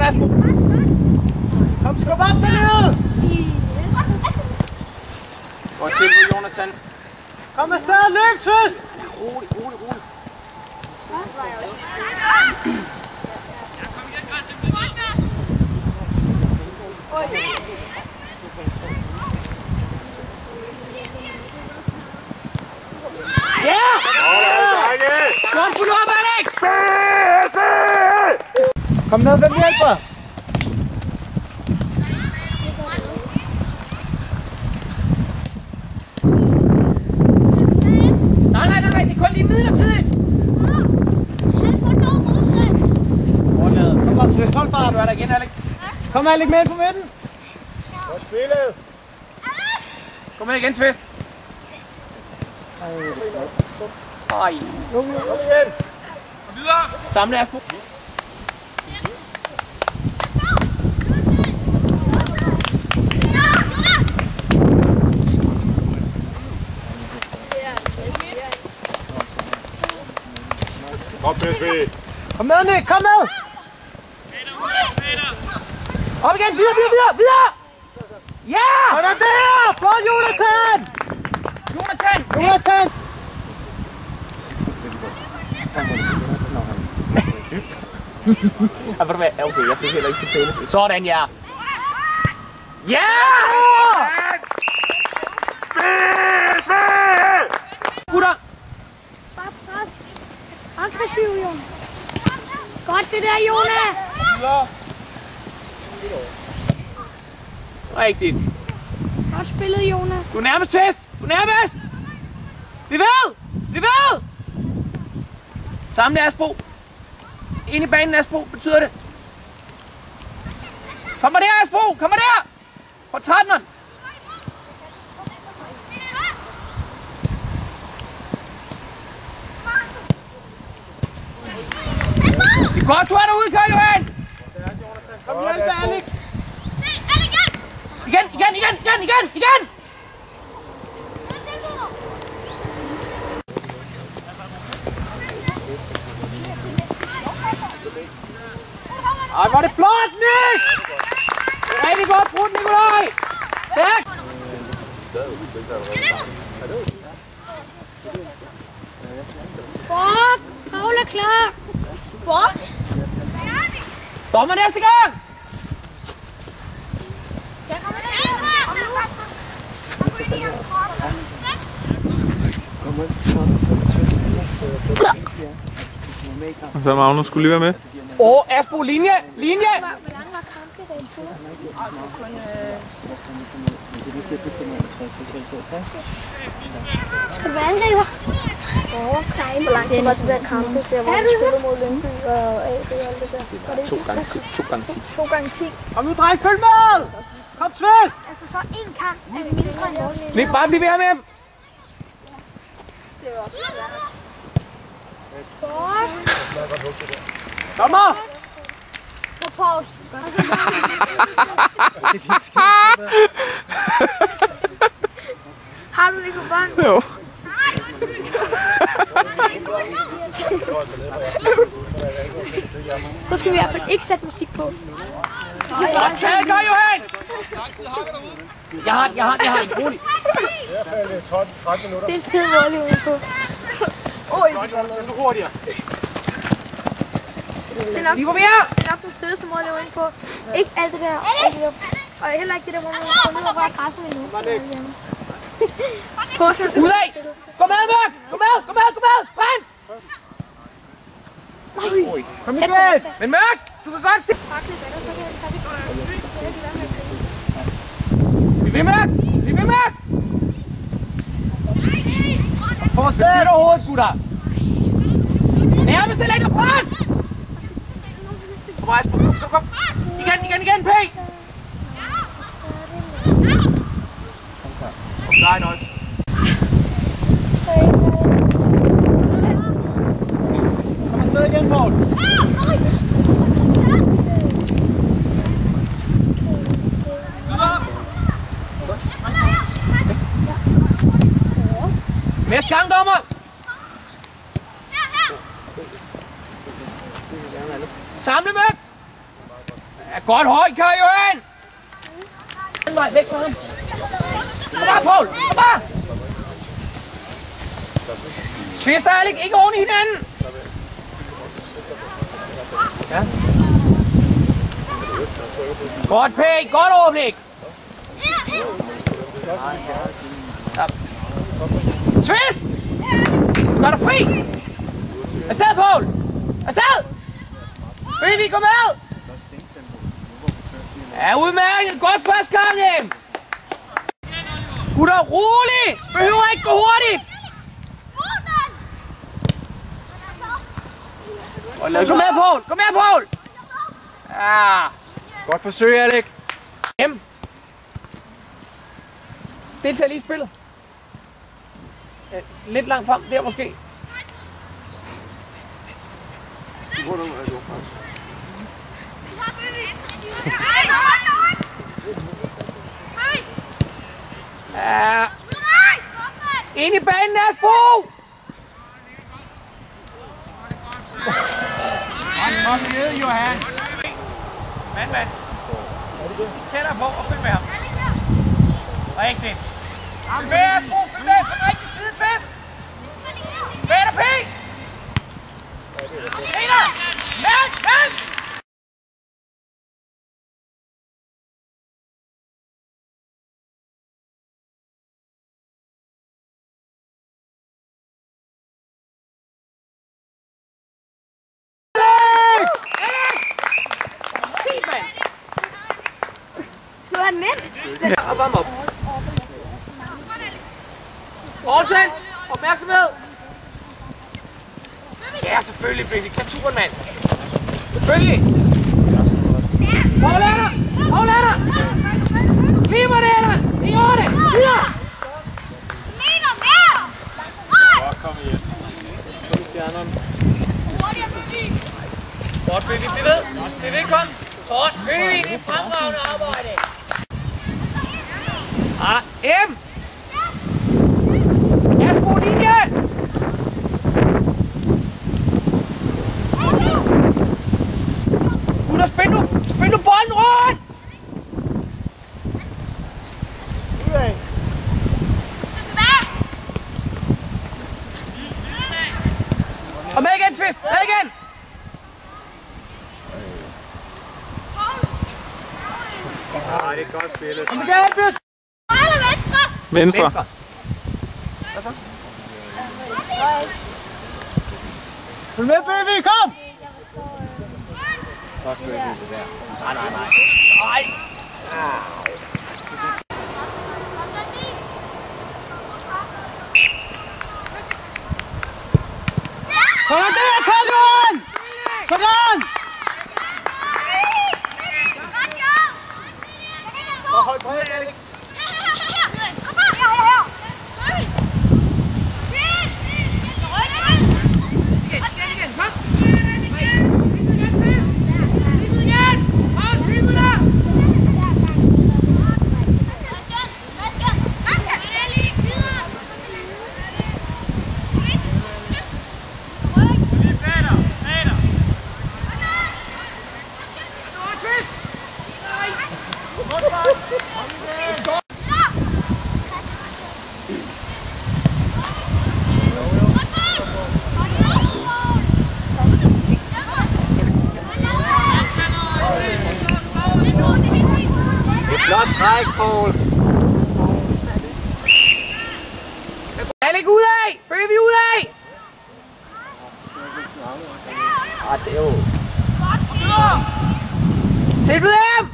Aspo. Kom, skub op dernede! Godt tilbud, Jonathan. Kom afsted, løb, Tvis! Rolig. Ja! Godt fuldt op, Alex! Kom ned, hvem hjælper? Nej, det er kun lige midlertidigt. Kom op, Tvis, hold fart. Du er der igen, Alex. Kom, Alex, med på midten. Godt spillet. Kom med igen, Tvist. Ej. Kom igen. Kom videre. Samle Aspo. Kom, PSV. Kom med, Nick, kom med! Op igen, videre! Ja! Hold da der! Godt, Jonathan! Jonathan! Ved du hvad? Okay, jeg fik heller ikke til pæne. Sådan, ja! Ja! Gutter! Bare pres. Aggressiv, Jon. Godt det der, Jonas. Rigtigt. Godt spillet, Jonas. Du er nærmest, Tvist! Du er nærmest! Vi ved! Samle Aspo. Ind i banen, Aspo, betyder det. Kom der, Aspo! Kom der! På 13'eren! Det er godt, du er derude, Karl Johan! Kom hjælp, Alex! Igen! Ej, hvor er det flot, Nick! Det er rigtig godt brudt, Nikolaj! Stærk! Fuck! Paul er klar. Fuck! Stopper næste gang! Så Magnus skulle lige være med. Aspo, linje! Hvor lang var kampen på? Skal du være angriber? Hvor lang tid var det der kampe, der hvor vi spillede mod Lyngby og AB og alt det der? Var det 2 gange 10. Kom nu, dreng, følg med! Kom, Tvist! Altså så en kamp er mindre end vores. Bliv ved her med ham! Det var også godt. Kom op! Og Paul. Har du ikke på bånd? Jo. Så skal vi i hvert fald ikke sætte musik på. Godt taget, Karl Johan! Jeg har en rolig. Det er en fed volley udenpå. Nu hurtigere. Det er nok den fedeste måde at leve ind på. Ikke alt det der. Og heller ikke det der, hvor man går ned og rører græsset endnu. Udad! Gå med, Mørk! Gå med! Sprint! Kom igen! Men Mørk, du kan godt se... Bliv ved, Mørk! Fortsæt! Styr hovedet, gutter! Nærmest lægger pres! Kom! Igen, P! Nej, også. Kom afsted igen, Paul. Næste gang, dommer! Samle, Mørk! Ja, godt højt, Kai Johan! Den vej væk fra ham. Kom bare, Poul! Kom bare! Twister, Alec, ikke oven i hinanden! Ja. Godt, P. Godt overblik! Ja. Twist! Gør dig fri! Afsted, Poul! Afsted! Baby, kom med! Ja, udmærket! Godt første gang hjem! Gutter, rolig! Behøver ikke gå hurtigt! Kom med, Poul! Kom med, Poul! Ja. Godt forsøg, Alec. Hjem! Deltager lige i spillet. Lidt langt frem, der måske. Ja. Ind i banen, Asbro! Kom ned, Johan. Mand. Tættere på og følg med ham. Rigtigt. Følg med, Asbro! Følg med! På den rigtige side, Fest! Peter P! Peter! Vent! Skal du have den ind? Ja, varm op. Aarhusen, opmærksomhed. Ja, selvfølgelig, Frederik. Tag turen, mand. Selvfølgelig. Hold af dig. Lige hvor det ellers. Vi gør det. Videre. Kom igen. Godt, Frederik. Det ved kom. Sådan. Frederik, det er fremragende arbejde. M. Asbro linje. Gutter, spil nu bolden rundt. Og med igen, Twist. Med igen. Nej, det er godt spillet. Kom igen, Bjøs. Venstre. Hvad så? Følg med, baby, kom! Godt spillet det der. Nej. Sådan der, kom, Johan! Sådan! Hold på helt, Alec. Flot træk, Poul. Alec, ud af! Baby, ud af! Det er jo... Tilbud dem!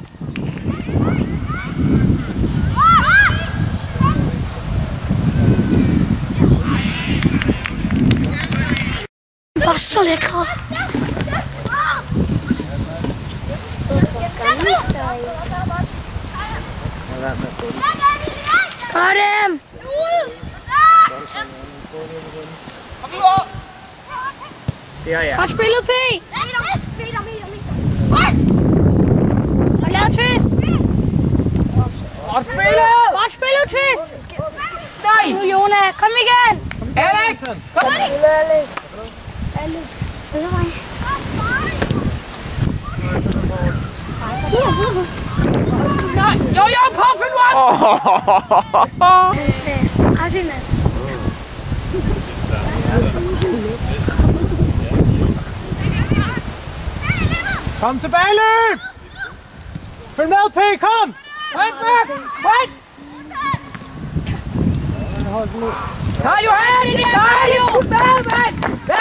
Åh, så lækre. Godt dem! Godt spillet, P! Og lavet Twist! Godt spillet! Godt spillet, Twist! Nej! Nu, Jonas, kom igen! Alec! Kom! Nej, jo, på, find nu op! Kom tilbage, løb! Følg med, P, kom! Point, point! Kom, Johan! Nej, du er med, mand!